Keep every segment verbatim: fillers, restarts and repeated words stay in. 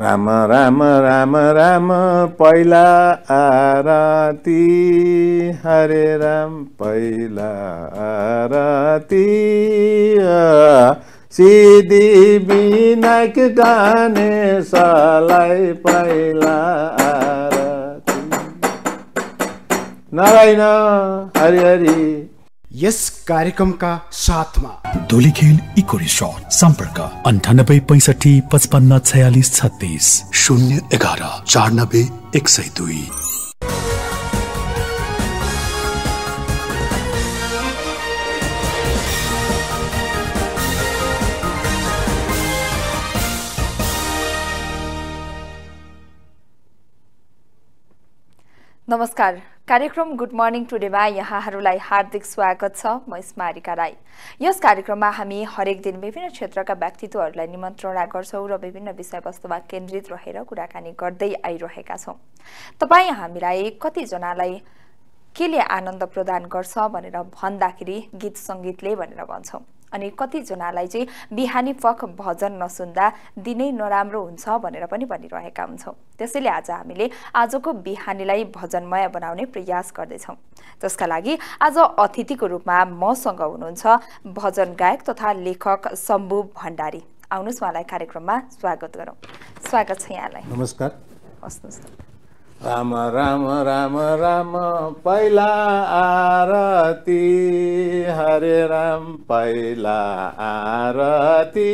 राम राम राम राम पहिला आरती हरे राम पहिला आरती सिद्धि विनायक गणेशलाई पहिला आरती नारायण हरि हरि। यस कार्यक्रमका साथमा धुलीखेल इको रिसोर्ट सम्पर्क अन्ठानब्बे पैसठी पचपन्न छयालिस छत्तीस शून्य एघार चार नब्बे एक सय दुई। नमस्कार, कार्यक्रम गुड मर्निङ टुडेमा यहाँहरूलाई हार्दिक स्वागत छ। म स्मारिका राई। यस कार्यक्रममा हामी हरेक दिन विभिन्न क्षेत्रका व्यक्तित्वहरूलाई निमन्त्रणा गर्छौं र विभिन्न विषयवस्तुमा केन्द्रित रहेर कुराकानी गर्दै आइरहेका छौं। तपाईँ हामीलाई कतिजनालाई केले आनन्द प्रदान गर्छ भनेर भन्दाखेरि गीत सङ्गीतले भनेर भन्छौं, अनि कतिजनालाई चाहिँ बिहानी पख भजन नसुन्दा दिनै नराम्रो हुन्छ भनेर पनि भनिरहेका हुन्छौँ। त्यसैले आज हामीले आजको बिहानीलाई भजनमय बनाउने प्रयास गर्दैछौँ। त्यसका लागि आज अतिथिको रूपमा मसँग हुनुहुन्छ भजन गायक तथा लेखक शम्भु भण्डारी। आउनुहोस् उहाँलाई कार्यक्रममा स्वागत गरौँ। स्वागत छ यहाँलाई। नमस्कार। बस्नुहोस्। राम राम राम राम पहिला आरती हरे राम पहिला आरती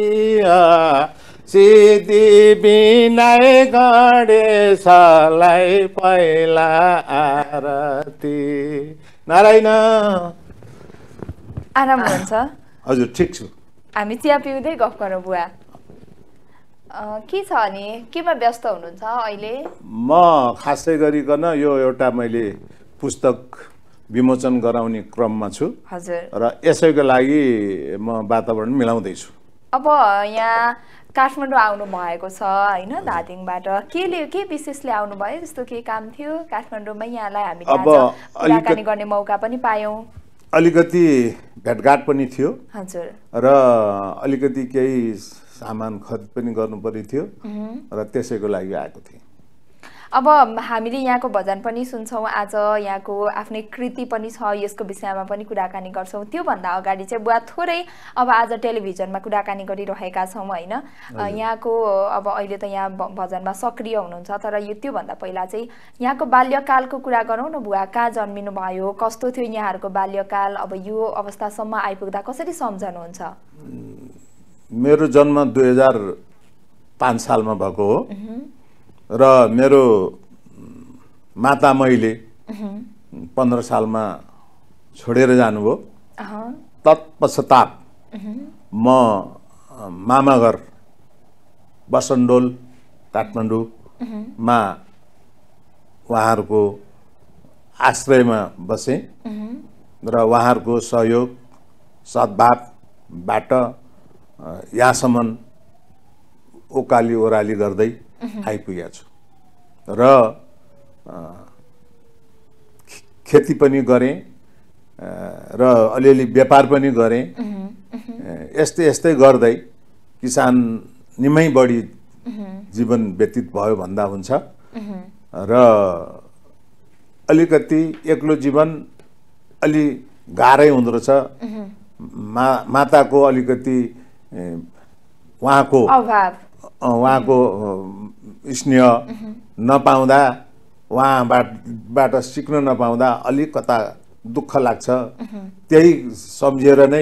सिद्धि विनायक गणेशलाई पहिला आरती नारायण। आराम हुनुहुन्छ? हजुर ठिक छु। हामी चिया पिउँदै गफ गरौँ बुवा। के छ अनि केमा व्यस्त हुनुहुन्छ अहिले? म खासै गरिकन यो एउटा मैले पुस्तक विमोचन गराउने क्रममा छु। हजुर। र यसैको लागि म वातावरण मिलाउँदैछु। अब यहाँ काठमाडौँ आउनु भएको छ होइन, धादिङबाट। केले के विशेषले आउनु भयो? जस्तो के काम थियो काठमाडौँमै यहाँलाई? हामीले आज कुराकानी गर्ने मौका पनि पायौँ। अलिकति भेटघाट पनि थियो। हजुर। र अलिकति केही सामान खरिद पनि गर्नु पर्यो थियो र त्यसैको लागि आएको थिएँ। अब हामीले यहाँको भजन पनि सुन्छौँ, आज यहाँको आफ्नै कृति पनि छ, यसको विषयमा पनि कुराकानी गर्छौँ। त्योभन्दा अगाडि चाहिँ बुवा थोरै अब आज टेलिभिजनमा कुराकानी गरिरहेका छौँ होइन, यहाँको अब अहिले त यहाँ भजनमा सक्रिय हुनुहुन्छ, तर यो त्योभन्दा पहिला चाहिँ यहाँको बाल्यकालको कुरा गरौँ न बुवा। कहाँ जन्मिनु भयो, कस्तो थियो यहाँहरूको बाल्यकाल, अब यो अवस्थासम्म आइपुग्दा कसरी सम्झनुहुन्छ? मेरो जन्म दुई हजार पाँच सालमा भएको हो र मेरो माता मैले पन्ध्र सालमा छोडेर जानुभयो। तत्पश्चात म मामाघर बसन्डोल काठमाडौँमा उहाँहरूको आश्रयमा बसेँ र उहाँहरूको सहयोग सद्भावबाट यहाँसम्म ओकाली ओह्राली गर्दै आइपुगेको छु र खेती पनि गरेँ र अलिअलि व्यापार पनि गरेँ। यस्तै यस्तै गर्दै किसान निमै बढी जीवन व्यतीत भयो भन्दा हुन्छ र अलिकति एक्लो जीवन अलि गाह्रै हुँदो रहेछ। मा माताको अलिकति उहाँको अभाव, उहाँको स्नेह नपाउँदा, उहाँबाट सिक्न नपाउँदा अलिक कता दुःख लाग्छ। त्यही सम्झेर नै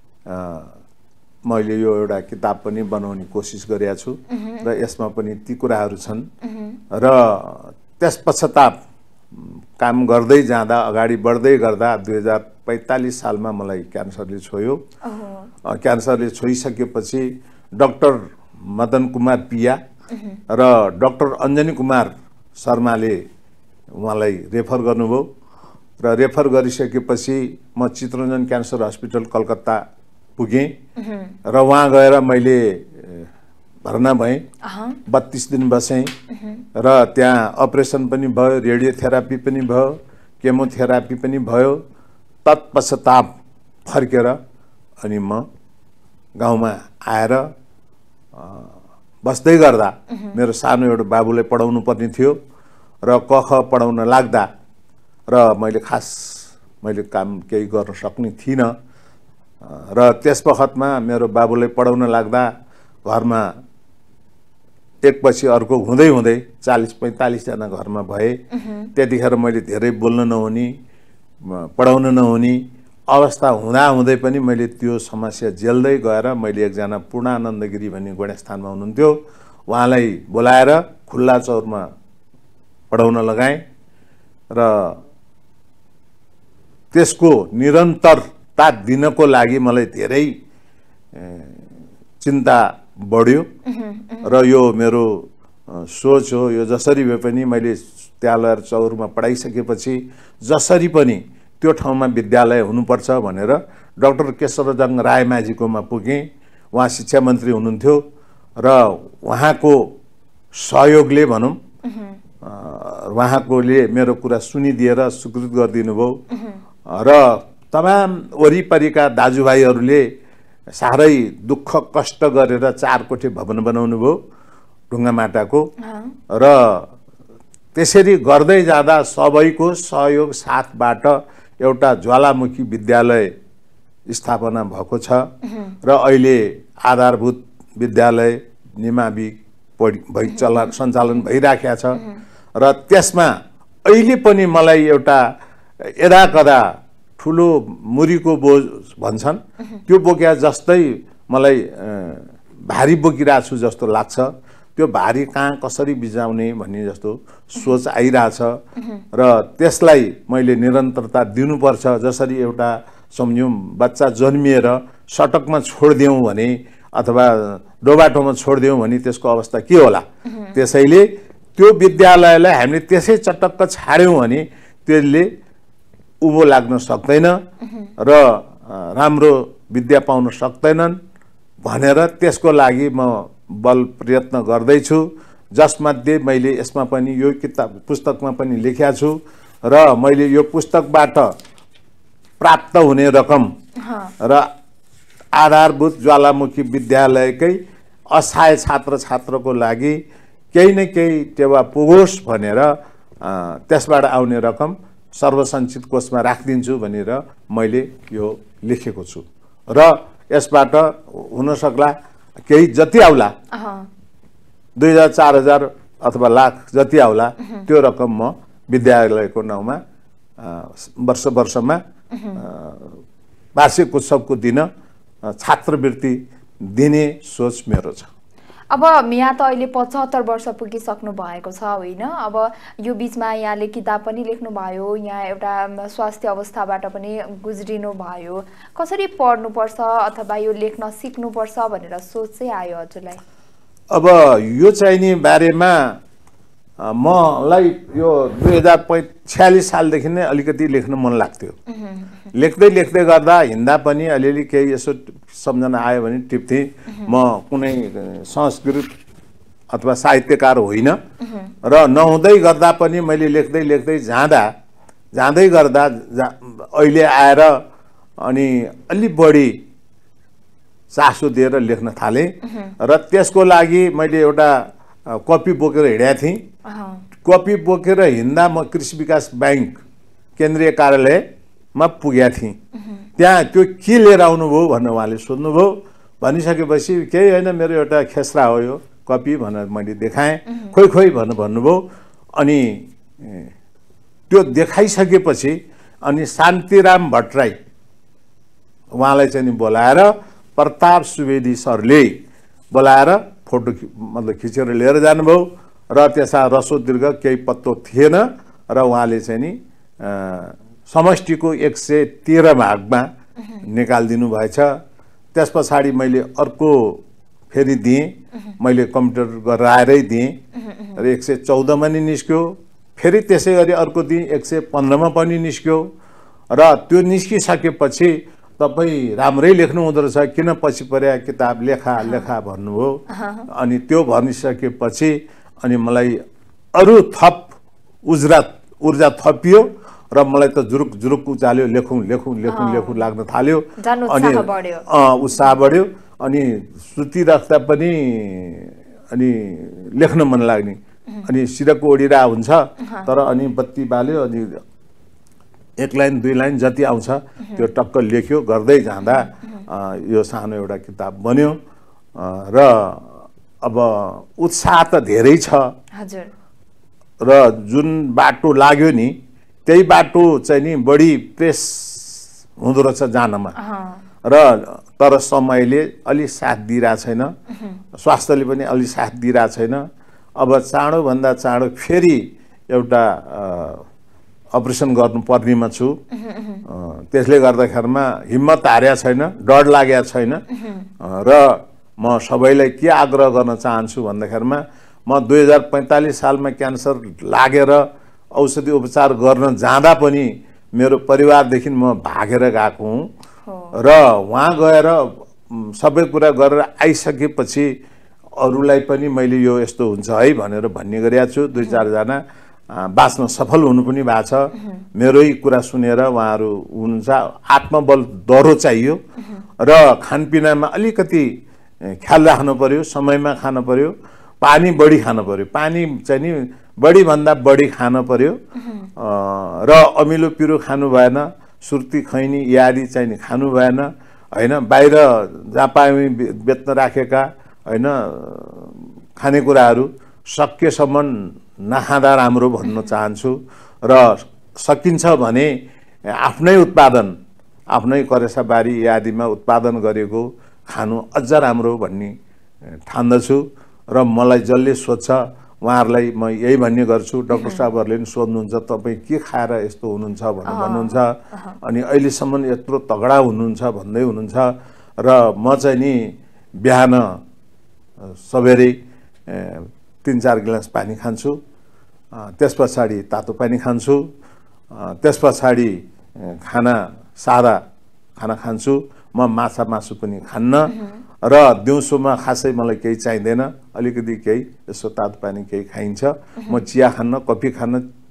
मैले यो एउटा किताब पनि बनाउने कोसिस गरेको छु र यसमा पनि ती कुराहरू छन्। र त्यस पश्चाताप काम गर्दै जाँदा, अगाडि बढ्दै गर्दा दुई हजार पैँतालिस सालमा मलाई क्यान्सरले छोयो। क्यान्सरले छोइसकेपछि डाक्टर मदन कुमार पिया र डाक्टर अञ्जनी कुमार शर्माले उहाँलाई रेफर गर्नुभयो र रेफर गरिसकेपछि म चित्ररञ्जन क्यान्सर हस्पिटल कलकत्ता पुगेँ र वहाँ गएर मैले भर्ना भएँ। बत्तीस दिन बसेँ र त्यहाँ अपरेसन पनि भयो, रेडियोथेरापी पनि भयो, केमोथेरापी पनि भयो। तत्पश्चाताप फर्केर अनि म गाउँमा आएर बस्दै गर्दा मेरो सानो एउटा बाबुलाई पढाउनु पर्ने थियो र क ख पढाउन लाग्दा र मैले खास मैले काम केही गर्न सक्ने थिइनँ र त्यस बखतमा मेरो बाबुलाई पढाउन लाग्दा घरमा एकपछि अर्को हुँदै हुँदै चालीस पैँतालिस जना घरमा भए। त्यतिखेर मैले धेरै बोल्न नहुने पढाउन नहुने अवस्था हुँदा हुँदै पनि मैले त्यो समस्या झेल्दै गएर मैले एकजना पूर्णानन्द गिरी भन्ने गुणस्थानमा हुनुहुन्थ्यो, उहाँलाई बोलाएर खुल्ला चौरमा पढाउन लगाएँ र त्यसको निरन्तरता दिनको लागि मलाई धेरै चिन्ता बढ्यो र यो मेरो सोच हो। यो जसरी भए पनि मैले विद्यालय चौरमा पढाइसकेपछि जसरी पनि त्यो ठाउँमा विद्यालय हुनुपर्छ भनेर डाक्टर केशवरजङ रायमाझीकोमा पुगेँ। उहाँ शिक्षा मन्त्री हुनुहुन्थ्यो र उहाँको सहयोगले भनौँ उहाँकोले मेरो कुरा सुनिदिएर स्वीकृत गरिदिनु भयो र तमाम वरिपरिका दाजुभाइहरूले साह्रै दुःख कष्ट गरेर चार कोठे भवन बनाउनु भयो ढुङ्गा माटाको र त्यसरी गर्दै जाँदा सबैको सहयोग साथबाट एउटा ज्वालामुखी विद्यालय स्थापना भएको छ र अहिले आधारभूत विद्यालय निमावि भइ चला सञ्चालन भइराखेको छ र त्यसमा अहिले पनि मलाई एउटा यदाकदा ठुलो मुरीको बोझ भन्छन् त्यो बोक्या जस्तै मलाई भारी बोकिरहेको छु जस्तो लाग्छ। त्यो भारी कहाँ कसरी बिजाउने भन्ने जस्तो सोच आइरहेछ र त्यसलाई मैले निरन्तरता दिनुपर्छ। जसरी एउटा सम्झौँ बच्चा जन्मिएर सडकमा छोडिदिउँ भने अथवा डोबाटोमा छोडिदिउँ भने त्यसको अवस्था के होला, त्यसैले त्यो विद्यालयलाई हामीले त्यसै चटक्क छाड्यौँ भने त्यसले उभो लाग्न सक्दैन र राम्रो विद्या पाउन सक्दैनन् भनेर त्यसको लागि म बल प्रयत्न गर्दैछु, जसमध्ये मैले यसमा पनि यो किताब पुस्तकमा पनि लेखेको छु र मैले यो पुस्तकबाट प्राप्त हुने रकम र आधारभूत ज्वालामुखी विद्यालयकै असहाय छात्र छात्रको लागि केही न केही टेवा पुगोस् भनेर त्यसबाट आउने रकम सर्वसञ्चित कोषमा राखिदिन्छु भनेर मैले यो लेखेको छु र यसबाट हुन सक्ला केही जति आउला दुई हजार चार हजार अथवा लाख जति आउला त्यो रकम म विद्यालयको नाउँमा वर्ष वर्षमा वार्षिक उत्सवको दिन छात्रवृत्ति दिने सोच मेरो छ। अब यहाँ त अहिले पचहत्तर वर्ष पुगिसक्नु भएको छ होइन? अब यो बिचमा यहाँले किताब पनि लेख्नु भयो, यहाँ एउटा स्वास्थ्य अवस्थाबाट पनि गुज्रिनु भयो, कसरी पढ्नुपर्छ अथवा यो लेख्न सिक्नुपर्छ भनेर सोच चाहिँ आयो हजुरलाई? अब यो चाहिँ नि बारेमा मलाई यो दुई हजार पै छ्यालिस सालदेखि नै अलिकति लेख्न मन लाग्थ्यो। लेख्दै लेख्दै गर्दा हिँड्दा पनि अलिअलि केही यसो सम्झना आयो भने टिप्थेँ। म कुनै संस्कृत अथवा साहित्यकार होइन र नहुँदै गर्दा पनि मैले लेख्दै लेख्दै जाँदा जाँदै गर्दा अहिले आएर अनि अलि बढी चासो दिएर लेख्न थालेँ र त्यसको लागि मैले एउटा कपी बोकेर हिँडेको थिएँ। कपी बोकेर हिँड्दा म कृषि विकास ब्याङ्क केन्द्रीय कार्यालयमा पुगेको थिएँ। त्यहाँ त्यो के लिएर आउनुभयो भनेर उहाँले सोध्नुभयो। भनिसकेपछि केही होइन मेरो एउटा खेसरा हो यो कपी भनेर मैले देखाएँ। खोइ खोइ भनेर भन्नुभयो। अनि त्यो देखाइसकेपछि अनि शान्तिराम भट्टराई उहाँलाई चाहिँ बोलाएर प्रताप सुवेदी सरले बोलाएर फोटो मतलब खिचेर लिएर जानुभयो र त्यसमा रसो दीर्घ केही पत्तो थिएन र उहाँले चाहिँ नि समष्टिको एक सय तेह्र भागमा निकालिदिनु भएछ। त्यस पछाडि मैले अर्को फेरि दिएँ, मैले कम्प्युटर गराएरै दिएँ र एक सय चौधमा नि निस्क्यो। फेरि त्यसै गरी अर्को दिएँ एक सय पन्ध्रमा पनि निस्क्यो र त्यो निस्किसकेपछि तपाईँ राम्रै लेख्नु हुँदो रहेछ, किन पछि पर्या किताब लेखा लेखा भन्नुभयो। अनि त्यो भनिसकेपछि अनि मलाई अरू थप उज्रा ऊर्जा थपियो र मलाई त जुरुक जुरुक उचाल्यो, लेखौँ लेखौँ लेखौँ लेखौँ लाग्न थाल्यो। अनि उत्साह बढ्यो। अनि सुतिराख्दा पनि अनि लेख्न मन लाग्ने अनि सिरक ओडिरा हुन्छ तर अनि बत्ती बाल्यो अनि एक लाइन दुई लाइन जति आउँछ त्यो टक्क लेख्यो गर्दै जाँदा यो सानो एउटा किताब बन्यो र अब उत्साह त धेरै छ हजुर र जुन बाटो लाग्यो नि त्यही बाटो चाहिँ नि बढी प्रेस हुँदो रहेछ जानमा र तर समयले अलि साथ दिइरहेको छैन स्वास्थ्यले पनि अलि साथ दिइरहेको छैन अब चाँडोभन्दा चाँडो फेरि एउटा अपरेसन गर्नुपर्नेमा छु त्यसले गर्दाखेरिमा हिम्मत हारेको छैन डर लागेको छैन र म सबैलाई के आग्रह गर्न चाहन्छु भन्दाखेरिमा म दुई हजार पैँतालिस सालमा क्यान्सर लागेर औषधि उपचार गर्न जाँदा पनि मेरो परिवारदेखि म भागेर गएको हुँ र वहाँ गएर सबै कुरा गरेर आइसकेपछि अरूलाई पनि मैले यो यस्तो हुन्छ है भनेर भन्ने गरेको छु दुई चारजना बाँच्न सफल हुनु पनि भएको छ मेरै कुरा सुनेर उहाँहरू हुनुहुन्छ आत्मबल दह्रो चाहियो र खानपिनामा अलिकति ख्याल राख्नु पर्यो समयमा खानु पर्यो पानी बढी खानु पर्यो पानी चाहिँ नि बढी भन्दा बढी खानु पर्यो र अमिलो पिरो खानु भएन सुर्ती खैनी इत्यादि चाहिँ नि खानु भएन हैन बाहिर जहाँ पाए बेच्न राखेका हैन खानेकुराहरू सकेसम्म नखाँदा राम्रो भन्न चाहन्छु र सकिन्छ भने आफ्नै उत्पादन आफ्नै करेसाबारी इत्यादिमा उत्पादन गरेको खानु अझ राम्रो भन्ने ठान्दछु र मलाई जसले सोध्छ उहाँहरूलाई म यही भन्ने गर्छु डाक्टर साहबहरूले पनि सोध्नुहुन्छ तपाईँ के खाएर यस्तो हुनुहुन्छ भनेर भन्नुहुन्छ अनि अहिलेसम्म यत्रो तगडा हुनुहुन्छ भन्दै हुनुहुन्छ र म चाहिँ नि बिहान सबेरै तीन चार गिलास पानी खान्छु त्यस पछाडि तातो पानी खान्छु त्यस पछाडि खाना सादा खाना खान्छु म माछा मासु पनि खान्न र दिउँसोमा खासै मलाई केही चाहिँदैन अलिकति केही यसो तातो पानी केही खाइन्छ म चिया खान्न कफी खान्न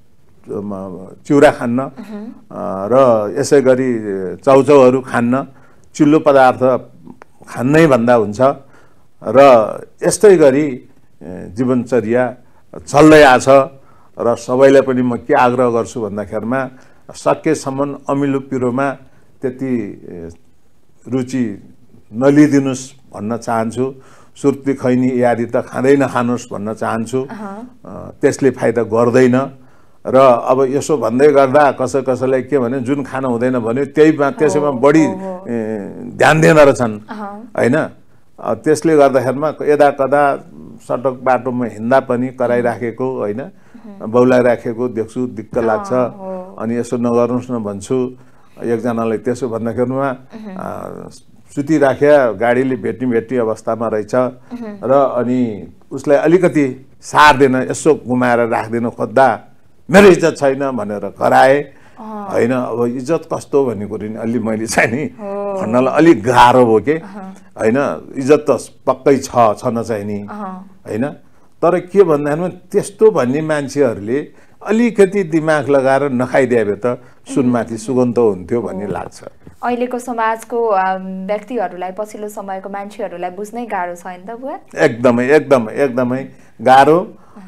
चिउरा खान्न र यसै गरी चाउचाउहरू खान्न चिल्लो पदार्थ खान्नै भन्दा हुन्छ र यस्तै गरी जीवनचर्या चल्दै आछ र सबैलाई पनि म के आग्रह गर्छु भन्दाखेरिमा सकेसम्म अमिलो पिरोमा त्यति रुचि नलिदिनुस् भन्न चाहन्छु सुर्ती खैनी इत्यादि त खाँदै नखानुस् भन्न चाहन्छु त्यसले फाइदा गर्दैन र अब यसो भन्दै गर्दा कसै कसैलाई के भने जुन खाना हुँदैन भन्यो त्यहीमा त्यसैमा बढी ध्यान दिँदो रहेछन् हैन त्यसले गर्दाखेरिमा यदा कदा सडक बाटोमा हिँड्दा पनि कराइराखेको हैन बौलाइराखेको देख्छु दिक्क लाग्छ अनि यसो नगर्नुस् न भन्छु एकजनालाई त्यसो भन्दाखेरिमा सुतिराख्या गाडीले भेट्ने भेट्ने अवस्थामा रहेछ र अनि उसलाई अलिकति सार दिन यसो घुमाएर राख्दिन खोज्दा मेरो इज्जत छैन भनेर कराए हैन अब इज्जत कस्तो भन्ने कुरो नि अलि मैले चाहिँ नि भन्नलाई अलिक गाह्रो भयो के हैन इज्जत त पक्कै छ छन चाहिँ नि हैन तर के भन्दाखेरिमा त्यस्तो भन्ने मान्छेहरूले अलिकति दिमाग लगाएर नखाइदिए भए त सुनमाथि सुगन्ध हुन्थ्यो भन्ने लाग्छ अहिलेको समाजको व्यक्तिहरूलाई पछिल्लो समयको मान्छेहरूलाई बुझ्नै गाह्रो छ नि त बुवा एकदमै एकदमै एकदमै गाह्रो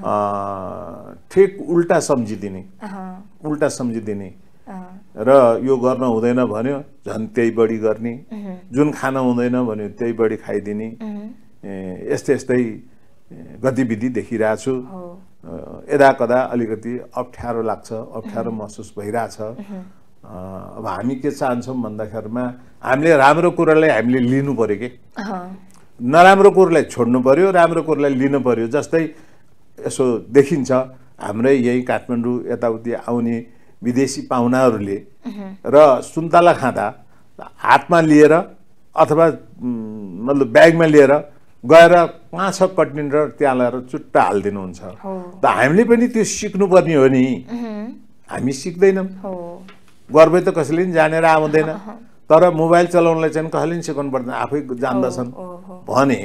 ठिक उल्टा सम्झिदिने उल्टा सम्झिदिने र यो गर्न हुँदैन भन्यो झन् त्यही बढी गर्ने जुन खान हुँदैन भन्यो त्यही बढी खाइदिने यस्तै यस्तै गतिविधि देखिरहेको छु यदा कदा अलिकति अप्ठ्यारो लाग्छ अप्ठ्यारो महसुस भइरहेछ अब हामी के चाहन्छौँ भन्दाखेरिमा हामीले राम्रो कुरालाई हामीले लिनु पर्यो कि नराम्रो कुरालाई छोड्नु पर्यो राम्रो कुरालाई लिनु पर्यो जस्तै यसो देखिन्छ हाम्रै यही काठमाडौँ यताउति आउने विदेशी पाहुनाहरूले र सुन्तला खाँदा हातमा लिएर अथवा मतलब ब्यागमा लिएर गएर पाँच छ कटिनेर त्यहाँ ल्याएर चुट्टा हालिदिनुहुन्छ त हामीले पनि त्यो सिक्नुपर्ने हो नि हामी सिक्दैनौँ गर्बै त कसैले पनि जानेर आउँदैन तर मोबाइल चलाउनलाई चाहिँ कसैले पनि सिकाउनु पर्दैन आफै जान्दछन् भने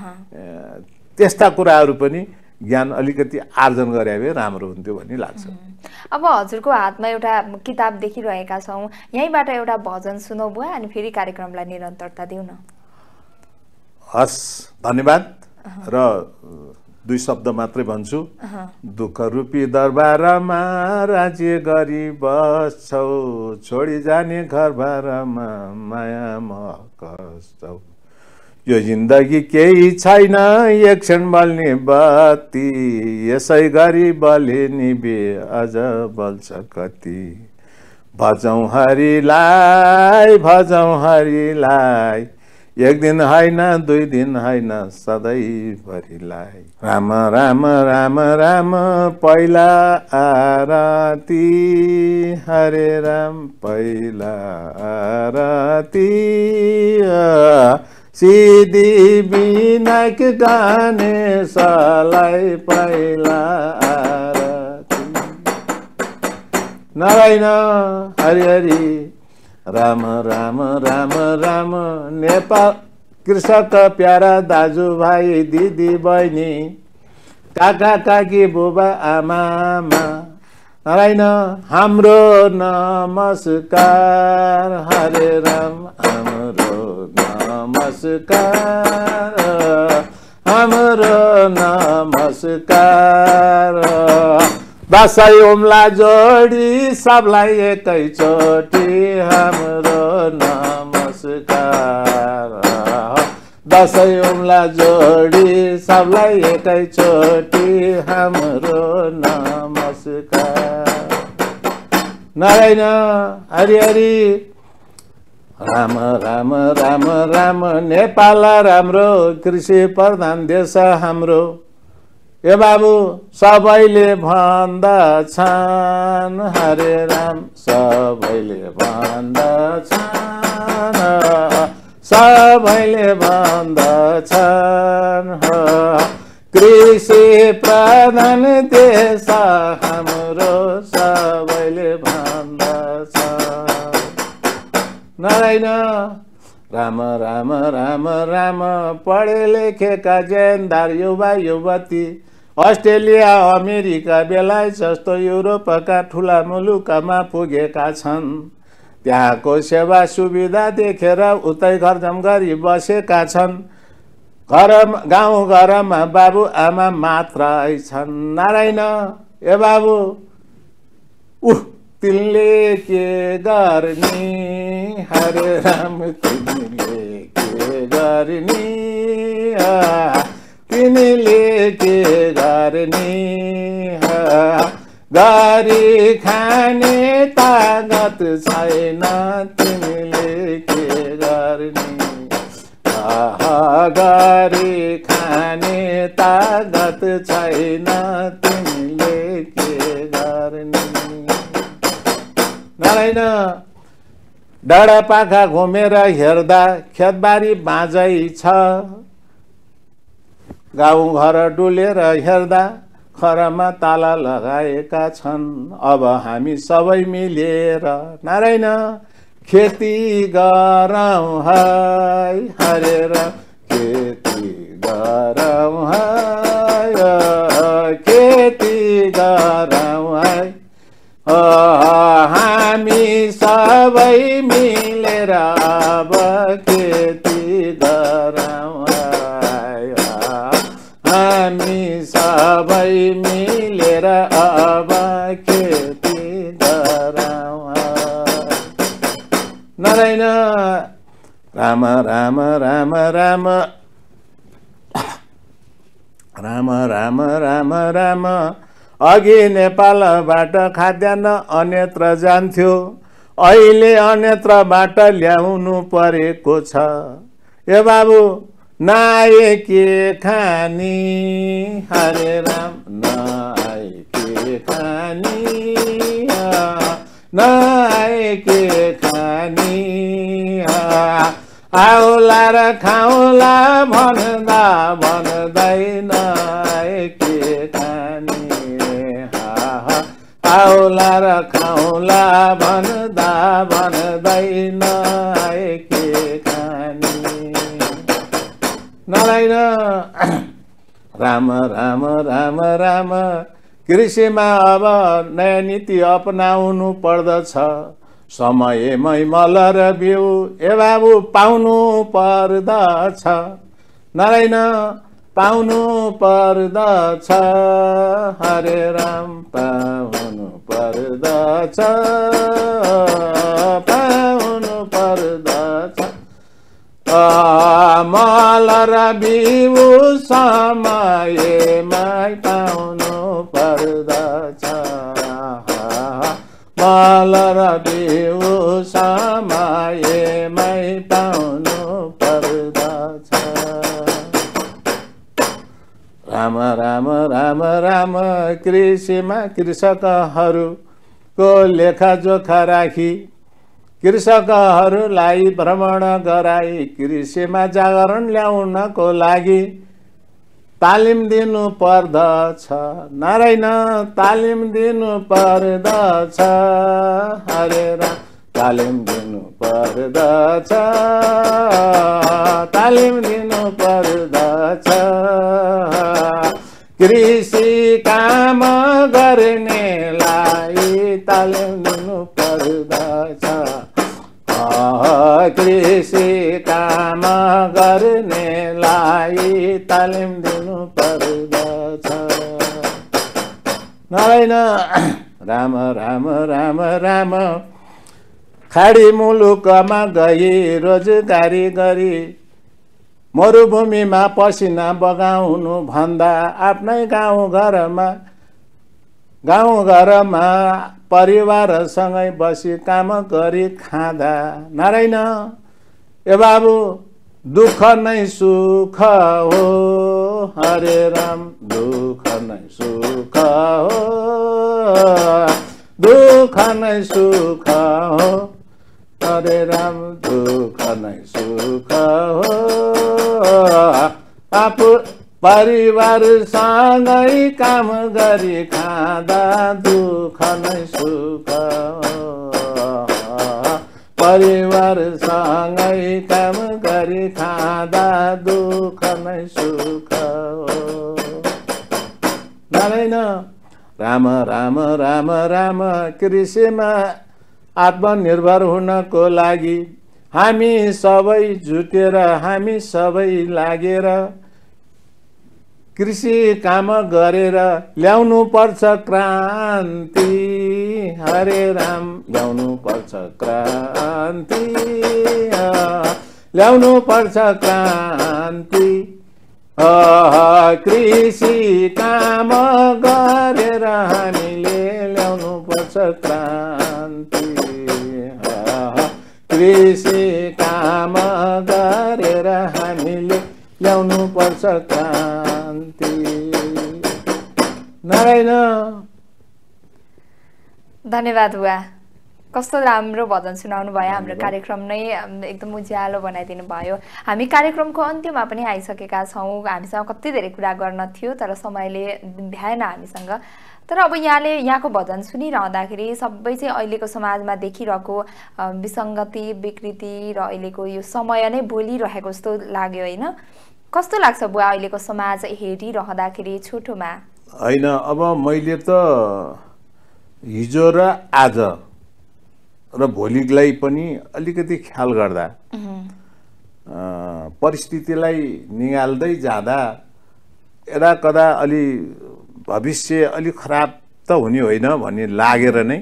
त्यस्ता कुराहरू पनि ज्ञान अलिकति आर्जन गरे भए राम्रो हुन्थ्यो भन्ने लाग्छ अब हजुरको हातमा एउटा किताब देखिरहेका छौँ यहीँबाट एउटा भजन सुनौ बुवा अनि फेरि कार्यक्रमलाई निरन्तरता दिउँ न हस् धन्यवाद र दुई शब्द मात्रै भन्छु दुःख रूपी दरबारमा राज्य गरी बस्छौ छोडी जाने घरबारमा माया महकछौ यो जिन्दगी केही छैन एक क्षण बल्ने बत्ती यसै गरी बले निभे अझ बल्छ कति भजौं हरिलाई भजौं हरिलाई एक दिन होइन दुई दिन होइन सधैँभरिलाई राम राम राम राम पहिला आरती हरे राम पहिला आरती सिद्धि विनायक गणेशलाई पहिला आरती नारायण हरि हरि राम राम राम राम नेपाल कृषक प्यारा दाजुभाइ दिदी बहिनी काका काकी बुबा आमामा नारायण हाम्रो नमस्कार हरे राम हाम्रो नमस्कार हाम्रो नमस्कार दसैँ ओम्ला जोडी सबलाई एकैचोटि हाम्रो नमस्कार दसैँ ओम्ला जोडी सबलाई एकैचोटि हाम्रो नमस्कार नारायण हरि हरि राम राम राम राम नेपाल राम्रो कृषि प्रधान देश हाम्रो ए बाबु सबैले भन्दछन् हरे राम सबैले भन्दछन् सबैले भन्दछन् कृषि प्रधान देश हाम्रो सबैले भन्दछन् नारायण राम राम राम राम पढे लेखेका जेनदार युवा युवती अस्ट्रेलिया अमेरिका बेलायत जस्तो युरोपका ठुला मुलुकमा पुगेका छन् त्यहाँको सेवा सुविधा देखेर उतै घरजम गरी बसेका छन् घर गाउँ घरमा बाबु आमा मात्रै छन् नारायण ए बाबु उह तिनले के गर्ने हरे राम तिमीले के गर्ने तिमीले के गर्ने गरी खाने तागत छैन तिमीले के गर्ने गरी खाने तागत छैन तिमीले के गर्ने नारायण डाँडा पाखा घुमेर हेर्दा खेतबारी बाँझै छ गाउँ घर डुलेर हेर्दा खरमा ताला लगाएका छन् अब हामी सबै मिलेर नारायण खेती गरौँ है हरे राम खेती गरौँ है खेती गरौँ है हामी सबै मिलेर अब खेती गरौँ हामी सबै मिलेर अब खेती गरौँ नारायण राम राम राम राम राम राम राम राम अघि नेपालबाट खाद्यान्न अन्यत्र जान्थ्यो अहिले अन्यत्रबाट ल्याउनु परेको छ ए बाबु नआए के खानी हरे राम नआए के खानी नआए के खानी आउला र खाउला भन्दा भन्दै नआए के खानी आउला र खाउला भन्दा भन्दै नआए के खानी नारायण राम राम राम राम कृषिमा अब नयाँ नीति अपनाउनु पर्दछ समयमै मल र बिउ ए बाबु पाउनु पर्दछ नारायण पाउनु पर्दछ हरे राम पाउनु पर्दछ पाउनु पर्दछ मल र बिउ समयमै पाउनु पर्दछ मल र बिउ समयमै पाउनु पर्दछ राम राम राम राम कृषिमा कृषकहरूको लेखाजोखा राखी कृषकहरूलाई भ्रमण गराई कृषिमा जागरण ल्याउनको लागि तालिम दिनु पर्दछ नारायण तालिम दिनु पर्दछ हरे राम तालिम दिनु पर्दछ तालिम दिनु पर्दछ कृषि काम गर्नेलाई तालिम दिनु पर्दछ कृषि काम गर्नेलाई तालिम दिनु पर्दछ नारायण राम राम राम राम खाडी मुलुकमा गई रोजगारी गरी मरुभूमिमा पसिना बगाउनु भन्दा आफ्नै गाउँ घरमा गाउँ घरमा परिवारसँगै बसी काम गरी खाँदा नारायण ए बाबु दुःख नै सुख हो हरे राम दुःख नै सुख हो दुःख नै सुख हो हरे राम दुःख नै सुख हो आफू परिवारसँगै काम गरी खाँदा दुःख नै सुख हो परिवारसँगै काम गरी खाँदा दुःख नै सुख हो नारायण राम राम राम राम कृषिमा आत्मनिर्भर हुनको लागि हामी सबै जुटेर हामी सबै लागेर कृषि काम गरेर ल्याउनु पर्छ क्रान्ति हरे राम ल्याउनु पर्छ क्रान्ति ल्याउनु पर्छ क्रान्ति कृषि काम गरेर हामीले ल्याउनु पर्छ क्रान्ति कृषि काम गरेर हामीले ल्याउनु पर्छ क्रान्ति नारायण धन्यवाद बुवा कस्तो राम्रो भजन सुनाउनु भयो हाम्रो कार्यक्रम नै एकदम उज्यालो बनाइदिनु भयो हामी कार्यक्रमको अन्त्यमा पनि आइसकेका छौँ हामीसँग कति धेरै कुरा गर्न थियो तर समयले भ्याएन हामीसँग तर अब यहाँले यहाँको भजन सुनिरहँदाखेरि सबै चाहिँ अहिलेको समाजमा देखिरहेको विसङ्गति विकृति र अहिलेको यो समय नै बोलिरहेको जस्तो लाग्यो होइन कस्तो लाग्छ बुवा अहिलेको समाज हेरिरहँदाखेरि छोटोमा होइन अब मैले त हिजो र आज र भोलिलाई पनि अलिकति ख्याल गर्दा परिस्थितिलाई निगाल्दै जाँदा यदा कदा अलि भविष्य अलिक खराब त हुने होइन भन्ने लागेर नै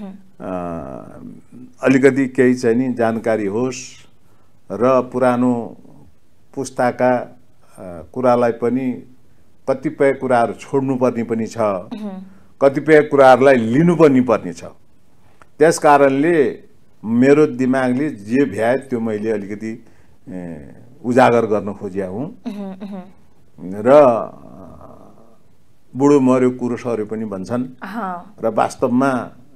अलिकति केही चाहिँ नि जानकारी होस् र पुरानो पुस्ताका कुरालाई पनि कतिपय कुराहरू छोड्नुपर्ने पनि छ कतिपय कुराहरूलाई लिनुपर्ने पर्ने छ त्यस कारणले मेरो दिमागले जे भ्याए त्यो मैले अलिकति उजागर गर्न खोजिया हुँ र बुढो मर्यो कुरोसहरू पनि भन्छन् र वास्तवमा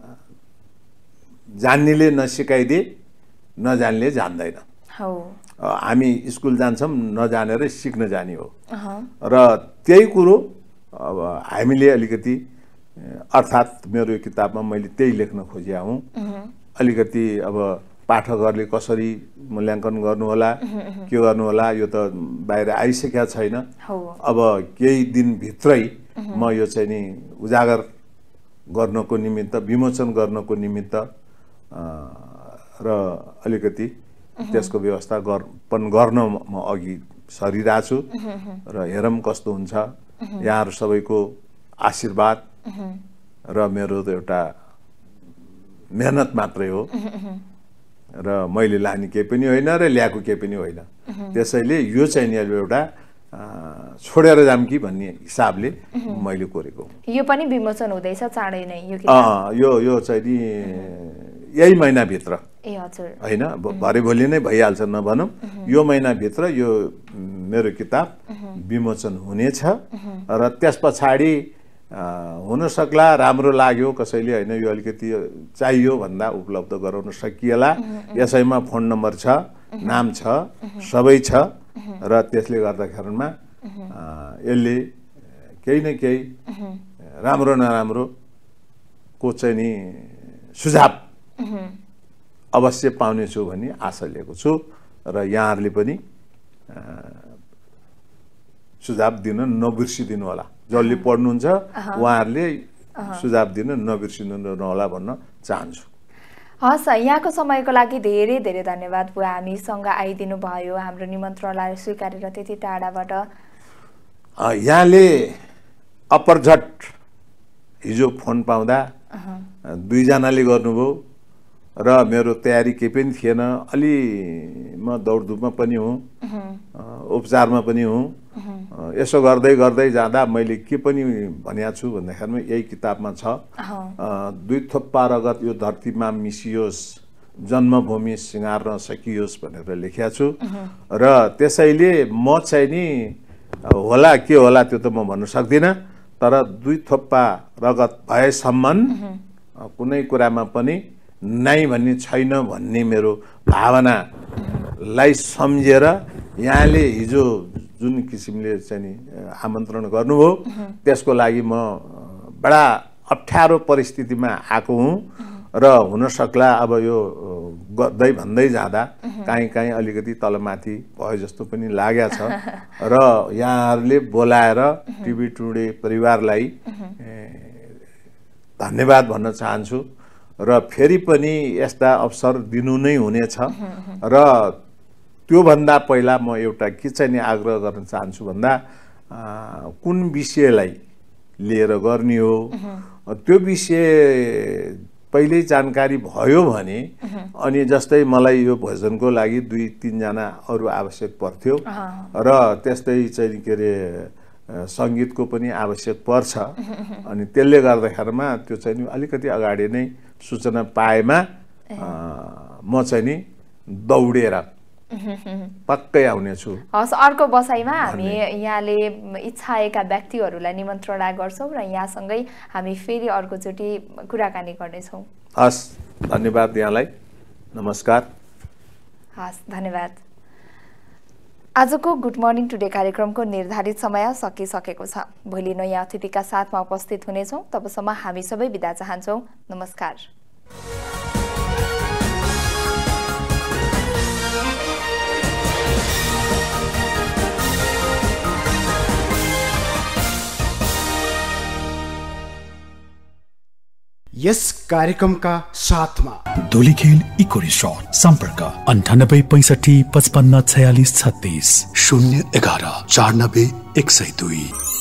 जान्नेले नसिकाइदिए नजान्नेले जान्दैन हामी स्कुल जान्छौँ नजानेर सिक्न जाने हो र त्यही कुरो अब हामीले अलिकति अर्थात् मेरो किताबमा मैले त्यही लेख्न खोजिया हुँ अलिकति अब पाठकहरूले कसरी मूल्याङ्कन गर्नुहोला के गर्नुहोला यो त बाहिर आइसकेका छैन अब केही दिनभित्रै म यो चाहिँ नि उजागर गर्नको निमित्त विमोचन गर्नको निमित्त र अलिकति त्यसको व्यवस्था गर्न गर्न म अघि सरिरहेको छु र हेरौँ कस्तो हुन्छ। यहाँहरू सबैको आशीर्वाद र मेरो त एउटा मेहनत मात्रै हो र मैले लाने केही पनि होइन र ल्याएको केही पनि होइन। त्यसैले यो चाहिँ नि एउटा छोडेर जाम कि भन्ने हिसाबले मैले कोरेको। यो पनि विमोचन हुँदैछ चाँडै नै यो किताब? यो यो चाहिँ नि यही महिनाभित्र। ए हजुर। होइन, भरे भोलि नै भइहाल्छ नभनौँ, यो महिनाभित्र यो मेरो किताब विमोचन हुनेछ र त्यस पछाडि हुन सक्ला राम्रो लाग्यो कसैले होइन यो अलिकति चाहियो भन्दा उपलब्ध गराउन सकिएला। यसैमा फोन नम्बर छ, नाम छ, सबै छ र त्यसले गर्दाखेरिमा यसले केही न केही राम्रो नराम्रो को चाहिँ नि सुझाव अवश्य पाउनेछु भन्ने आशा लिएको छु र यहाँहरूले पनि सुझाव दिन नबिर्सिदिनु होला। जसले पढ्नुहुन्छ उहाँहरूले सुझाव दिन नबिर्सिनु होला भन्न चाहन्छु। हस्, यहाँको समयको लागि धेरै धेरै धन्यवाद बुवा। हामीसँग आइदिनु भयो, हाम्रो निमन्त्रणलाई स्वीकारेर त्यति टाढाबाट। यहाँले अपरझट हिजो फोन पाउँदा दुईजनाले गर्नुभयो र मेरो तयारी केही पनि थिएन। अलि म दौडधुपमा पनि हुँ, उपचारमा पनि हुँ। यसो गर्दै गर्दै जाँदा मैले के पनि भनेको छु भन्दाखेरिमा यही किताबमा छ, दुई थोप्पा रगत यो धरतीमा मिसियोस्, जन्मभूमि सिँगार्न सकियोस् भनेर लेखेको छु र त्यसैले म चाहिँ नि होला के होला त्यो त म भन्न सक्दिनँ, तर दुई थोप्पा रगत भएसम्म कुनै कुरामा पनि नै भन्ने छैन भन्ने मेरो भावनालाई सम्झेर यहाँले हिजो जुन किसिमले चाहिँ नि आमन्त्रण गर्नुभयो त्यसको लागि म बडा अप्ठ्यारो परिस्थितिमा आएको हुँ र हुन सक्ला अब यो गर्दै भन्दै जाँदा काहीँ काहीँ अलिकति तलमाथि भयो जस्तो पनि लागेको छ र यहाँहरूले बोलाएर टिभी टुडे परिवारलाई धन्यवाद भन्न चाहन्छु र फेरि पनि यस्ता अवसर दिनु नै हुनेछ र त्योभन्दा पहिला म एउटा के चाहिँ नि आग्रह गर्न चाहन्छु भन्दा कुन विषयलाई लिएर गर्ने हो त्यो विषय पहिल्यै जानकारी भयो भने अनि जस्तै मलाई यो भजनको लागि दुई तीनजना अरू आवश्यक पर्थ्यो र त्यस्तै चाहिँ के अरे सङ्गीतको पनि आवश्यक पर्छ अनि त्यसले गर्दाखेरिमा त्यो चाहिँ नि अलिकति अगाडि नै सूचना पाएमा म चाहिँ नि दौडेर पक्कै आउनेछु। हस्, अर्को बसाइमा हामी यहाँले इच्छाएका व्यक्तिहरूलाई निमन्त्रणा गर्छौँ र यहाँसँगै हामी फेरि अर्कोचोटि कुराकानी गर्नेछौँ। हस्, धन्यवाद यहाँलाई, नमस्कार। हस्, धन्यवाद। आजको गुड मर्निङ टुडे कार्यक्रमको निर्धारित समय सकिसकेको छ। भोलि नयाँ अतिथिका साथमा उपस्थित हुनेछौँ। तबसम्म हामी सबै बिदा चाहन्छौँ। नमस्कार। यस कार्यक्रमका साथमा धुलीखेल इको रिसोर्ट, सम्पर्क अन्ठानब्बे पैंसठी पचपन्न छयालिस छत्तीस शून्य एघार चार नब्बे एक सय दुई।